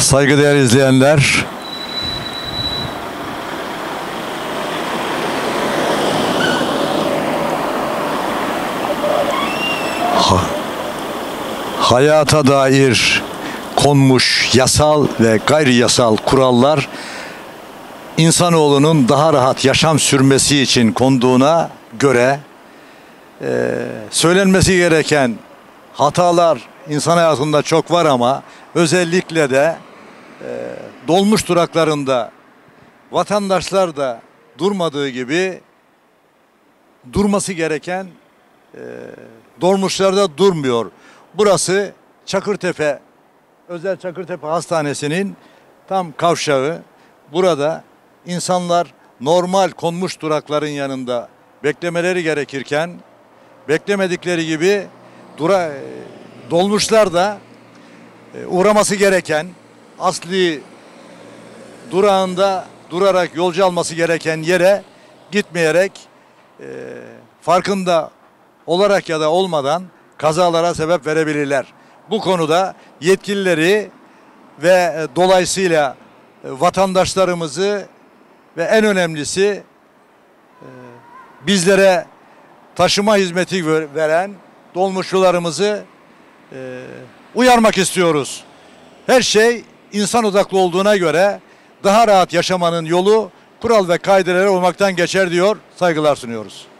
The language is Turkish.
Saygıdeğer izleyenler, hayata dair konmuş yasal ve gayri yasal kurallar insanoğlunun daha rahat yaşam sürmesi için konduğuna göre söylenmesi gereken hatalar insan hayatında çok var ama özellikle de dolmuş duraklarında vatandaşlar da durmadığı gibi durması gereken dolmuşlarda durmuyor. Burası Çakırtepe, Özel Çakırtepe Hastanesi'nin tam kavşağı. Burada insanlar normal konmuş durakların yanında beklemeleri gerekirken beklemedikleri gibi dolmuşlar da uğraması gereken asli durağında durarak yolcu alması gereken yere gitmeyerek farkında olarak ya da olmadan kazalara sebep verebilirler. Bu konuda yetkilileri ve dolayısıyla vatandaşlarımızı ve en önemlisi bizlere taşıma hizmeti veren dolmuşçularımızı uyarmak istiyoruz. Her şey insan odaklı olduğuna göre daha rahat yaşamanın yolu kural ve kaidelere uymaktan geçer diyor, saygılar sunuyoruz.